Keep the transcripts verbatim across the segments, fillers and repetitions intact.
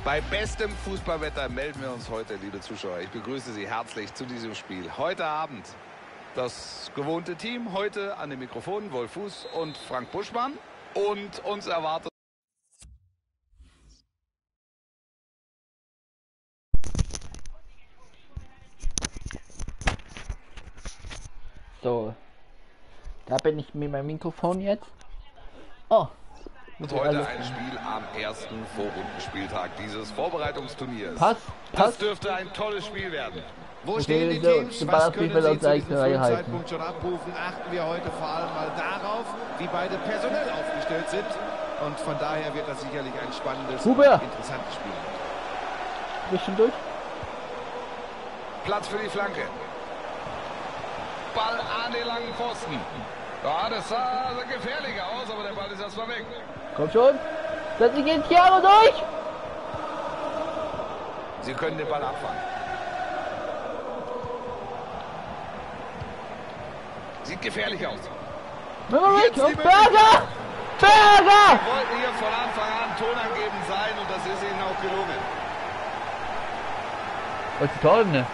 Bei bestem Fußballwetter melden wir uns heute, liebe Zuschauer. Ich begrüße Sie herzlich zu diesem Spiel. Heute Abend das gewohnte Team. Heute an den Mikrofonen Wolf Fuß und Frank Buschmann. Und uns erwartet... So, da bin ich mit meinem Mikrofon jetzt. Oh. Und heute ein Spiel am ersten Vorrundenspieltag dieses Vorbereitungsturniers. Pass, pass. Das dürfte ein tolles Spiel werden. Wo stehen die Teams? Was können sie zu diesem frühen Zeitpunkt schon abrufen? Achten wir heute vor allem mal darauf, wie beide personell aufgestellt sind. Und von daher wird das sicherlich ein spannendes und interessantes Spiel. Bisschen durch. Platz für die Flanke. Ball an den langen Pfosten. Ja, das sah gefährlich aus, aber der Ball ist erstmal weg. Komm schon. Setz dich ins Jahre durch. Sie können den Ball abfangen. Sieht gefährlich aus. Jetzt und Berger! Berger! Sie wollten hier von Anfang an tonangebend sein und das ist ihnen auch gelungen. Was ist toll, ne?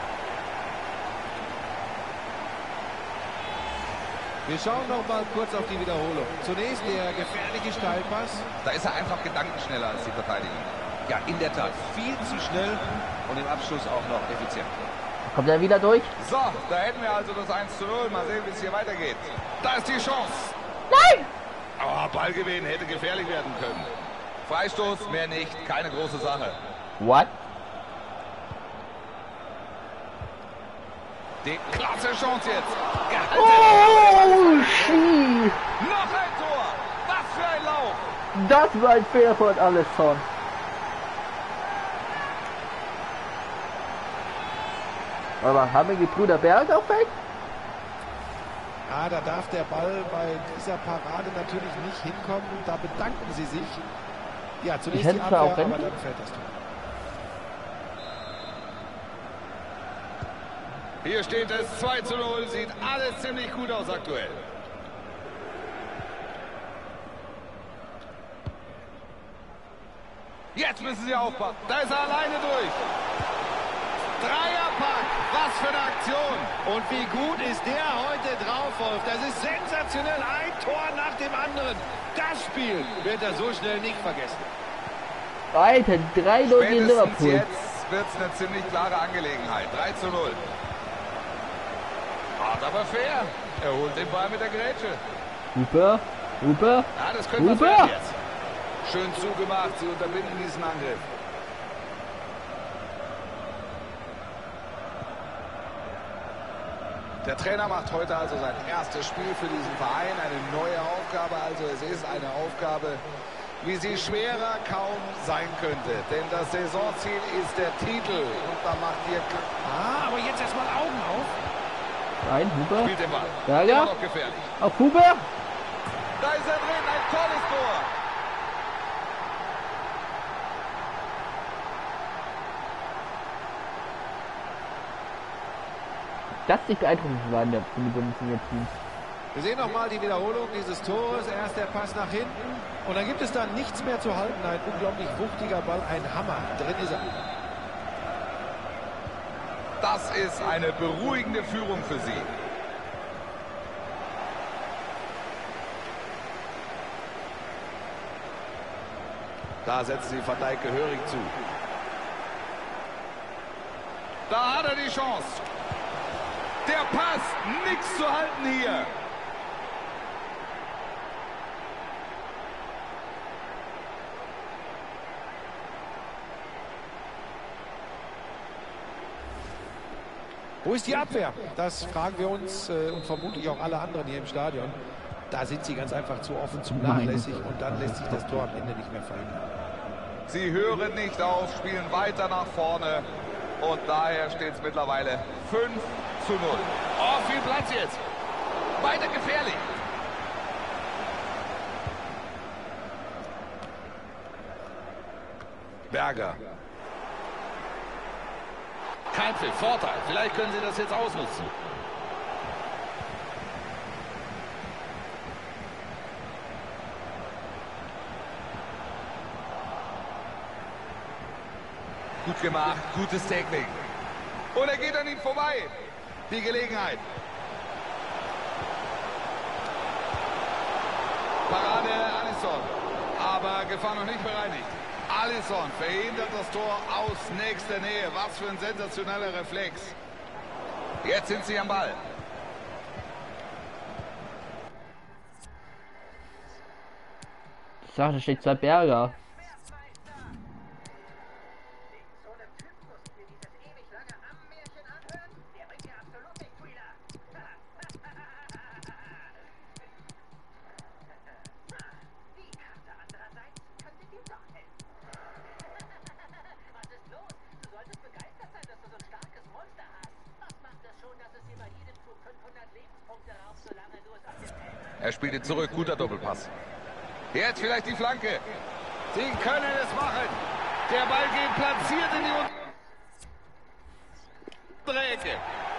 Wir schauen noch mal kurz auf die Wiederholung. Zunächst der gefährliche Steilpass. Da ist er einfach gedankenschneller als die Verteidigung. Ja, in der Tat. Viel zu schnell und im Abschluss auch noch effizient. Kommt er wieder durch? So, da hätten wir also das eins zu null. Mal sehen, wie es hier weitergeht. Da ist die Chance. Nein! Aber Ballgewinn hätte gefährlich werden können. Freistoß, mehr nicht. Keine große Sache. What? Die klasse Chance jetzt. Gehalten. Oh, shit. Noch ein Tor. Was für ein Lauf. Das war ein Fehler von Alisson. Aber haben wir die Brüder Berg auch weg? Ah, da darf der Ball bei dieser Parade natürlich nicht hinkommen. Da bedanken sie sich. Ja, zunächst die Abwehr, aber dann fällt das Tor. Hier steht es zwei zu null. Sieht alles ziemlich gut aus aktuell. Jetzt müssen sie aufpassen. Da ist er alleine durch. Dreierpack. Was für eine Aktion. Und wie gut ist der heute drauf, Wolf. Das ist sensationell. Ein Tor nach dem anderen. Das Spiel wird er so schnell nicht vergessen. Alter, drei null in Liverpool. Jetzt wird es eine ziemlich klare Angelegenheit. drei zu null. Hart aber fair. Er holt den Ball mit der Grätsche. Super, super, ja, das könnte super. Was jetzt. Schön zugemacht. Sie unterbinden diesen Angriff. Der Trainer macht heute also sein erstes Spiel für diesen Verein. Eine neue Aufgabe. Also es ist eine Aufgabe, wie sie schwerer kaum sein könnte. Denn das Saisonziel ist der Titel. Und da macht ihr... Ah, aber jetzt erstmal Augen auf. Nein, Huber. Spielt den Ball. Berger. Immer noch gefährlich. Auf Huber. Da ist er drin. Ein tolles Tor. Das ist nicht beeindruckend war in der Bundesliga-Team. Wir sehen nochmal die Wiederholung dieses Tores. Erst der Pass nach hinten. Und dann gibt es da nichts mehr zu halten. Ein unglaublich wuchtiger Ball. Ein Hammer. Drin ist er. Das ist eine beruhigende Führung für sie. Da setzt sie Van Dijk gehörig zu. Da hat er die Chance. Der Pass, nichts zu halten hier. Wo ist die Abwehr? Das fragen wir uns äh, und vermutlich auch alle anderen hier im Stadion. Da sind sie ganz einfach zu offen, zu nachlässig und dann lässt sich das Tor am Ende nicht mehr fallen. Sie hören nicht auf, spielen weiter nach vorne und daher steht es mittlerweile fünf zu null. Oh, viel Platz jetzt. Weiter gefährlich. Berger. Kein Pfiff, Vorteil. Vielleicht können sie das jetzt ausnutzen. Gut gemacht, gutes Tackling. Und er geht an ihm vorbei. Die Gelegenheit. Parade Alisson. Aber Gefahr noch nicht bereinigt. Alisson verhindert das Tor aus nächster Nähe. Was für ein sensationeller Reflex. Jetzt sind sie am Ball. Ich sag, da steht zwei Berger. Er spielte zurück, guter Doppelpass. Jetzt vielleicht die Flanke. Sie können es machen. Der Ball geht platziert in die untere Ecke.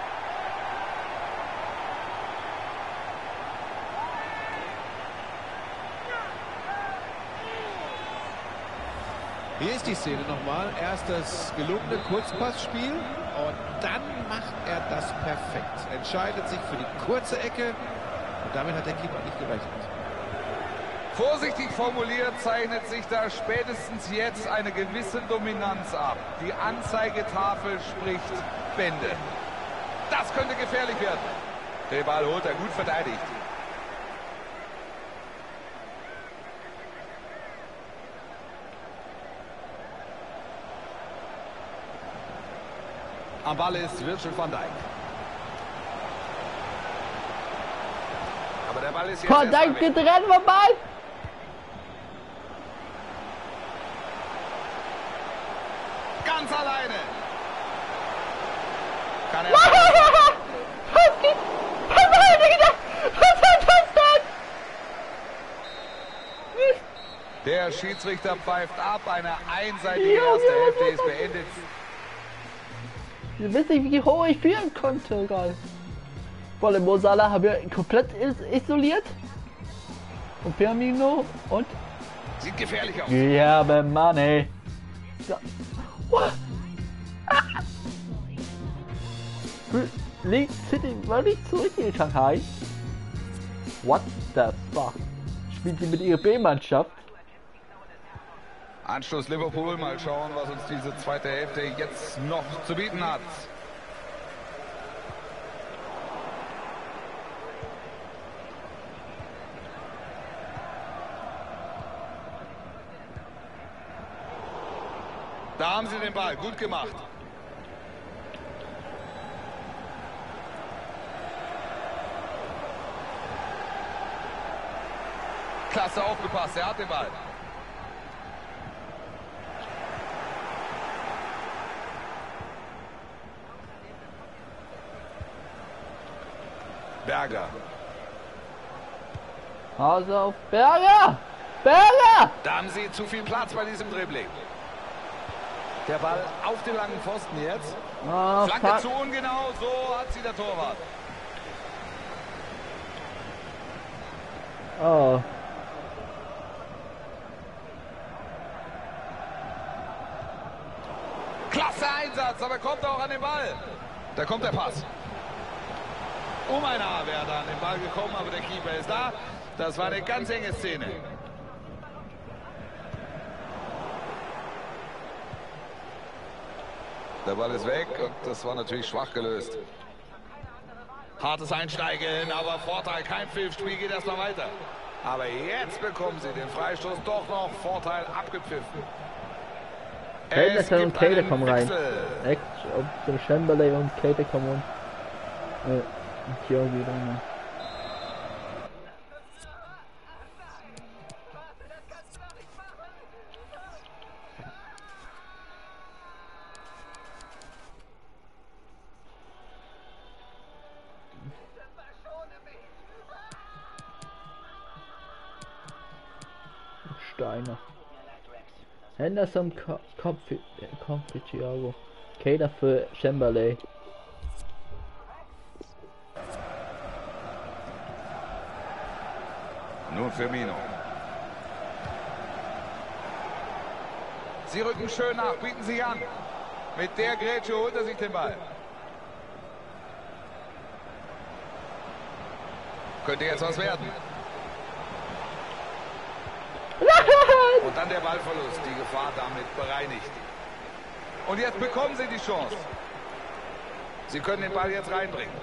Hier ist die Szene nochmal. Erst das gelungene Kurzpassspiel und dann macht er das perfekt. Entscheidet sich für die kurze Ecke und damit hat der Keeper nicht gerechnet. Vorsichtig formuliert zeichnet sich da spätestens jetzt eine gewisse Dominanz ab. Die Anzeigetafel spricht Bände. Das könnte gefährlich werden. Den Ball holt er gut verteidigt. Am Ball ist Virgil van Dijk. Aber der Ball ist jetzt Van Dijk getrennt vom Ball. Ganz alleine. Kann er... Was geht? Was war das denn? Der Schiedsrichter pfeift ab. Eine einseitige erste Hälfte ist beendet. Ich weiß nicht, wie hoch ich führen konnte gerade. Volle Mo Salah haben wir komplett is isoliert. Und Firmino und... Sieht gefährlich aus. Ja, aber Mann, ey. So. League City war nicht zurück in Shanghai. What the fuck? Spielt sie mit ihrer B-Mannschaft? Anschluss Liverpool. Mal schauen, was uns diese zweite Hälfte jetzt noch zu bieten hat. Da haben sie den Ball. Gut gemacht. Klasse aufgepasst. Er hat den Ball. Berger. Hause auf Berger! Berger! Da haben sie zu viel Platz bei diesem Dribbling. Der Ball auf den langen Pfosten jetzt. Oh, Flanke fuck. zu ungenau, so hat sie der Torwart. Oh. Klasse Einsatz, aber kommt auch an den Ball. Da kommt der Pass. Um ein Haar wäre da an den Ball gekommen, aber der Keeper ist da. Das war eine ganz enge Szene. Der Ball ist weg und das war natürlich schwach gelöst. Hartes Einsteigen, aber Vorteil, kein Pfiff, Spiel geht erstmal weiter. Aber jetzt bekommen sie den Freistoß doch noch, Vorteil abgepfiffen. Kate und Kate kommen rein. Echt, ob zum Chamberlain und Kate kommen. Äh, hier wieder. Ne? Steiner. Henderson, Kopf für Thiago. Kader für Chamberlain. Nun Firmino. Sie rücken schön nach, bieten sich an. Mit der Grätsche holt er sich den Ball. Könnte jetzt was werden. Und dann der Ballverlust. Die Gefahr damit bereinigt. Und jetzt bekommen sie die Chance. Sie können den Ball jetzt reinbringen.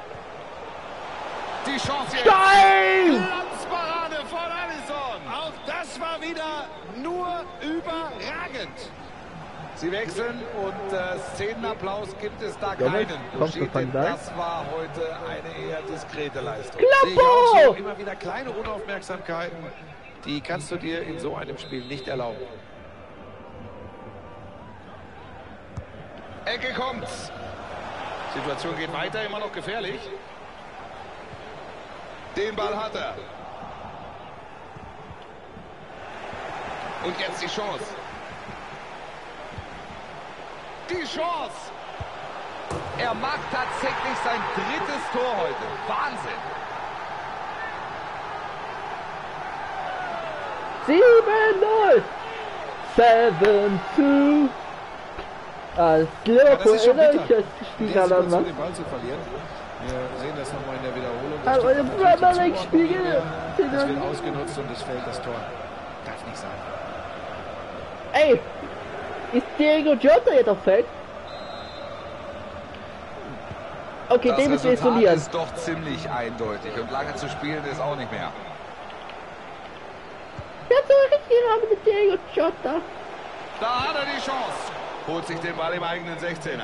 Die Chance jetzt. Stein! Glanzparade von Alisson. Auch das war wieder nur überragend. Sie wechseln und äh, Szenenapplaus gibt es da Gomez, keinen. kommst du von da? Das war heute eine eher diskrete Leistung. Klappo! Immer wieder kleine Unaufmerksamkeiten, die kannst du dir in so einem Spiel nicht erlauben. Ecke kommt's. Situation geht weiter, immer noch gefährlich. Den Ball hat er. Und jetzt die Chance. Die Chance. Er macht tatsächlich sein drittes Tor heute. Wahnsinn. sieben null. sieben zwei. Als Liverpool ja, innerlich das Spiel gerade an was. Den Ball zu verlieren. Wir sehen das nochmal in der Wiederholung. Aber im Premier League Spiel. Das wird ausgenutzt und es fällt das Tor. Darf nicht sein. Ey, ist Diego Jota jetzt auf Feld? Okay, das den müssen wir Resultat isolieren. ist doch ziemlich eindeutig und lange zu spielen ist auch nicht mehr. Ja, so richtig haben mit Diego Jota. Da hat er die Chance. Holt sich den Ball im eigenen sechzehner.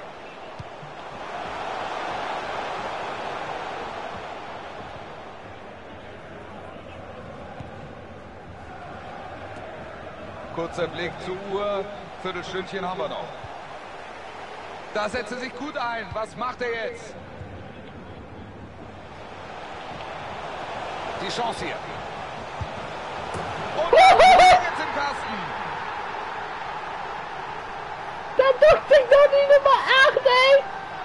Kurzer Blick zur Uhr. Viertelstündchen haben wir noch. Da setzt er sich gut ein. Was macht er jetzt? Die Chance hier. Und jetzt im Kasten. Da duckt sich doch die Nummer acht, ey!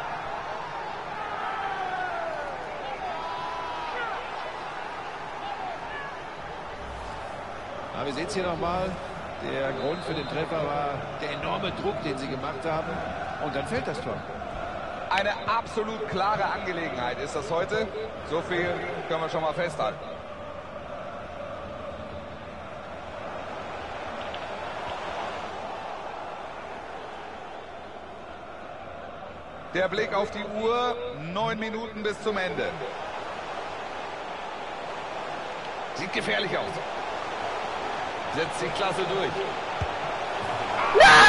Aber wir sehen es hier nochmal. Der Grund für den Treffer war der enorme Druck, den sie gemacht haben. Und dann fällt das Tor. Eine absolut klare Angelegenheit ist das heute. So viel können wir schon mal festhalten. Der Blick auf die Uhr, neun Minuten bis zum Ende. Sieht gefährlich aus. Setzt sich klasse durch. Nein!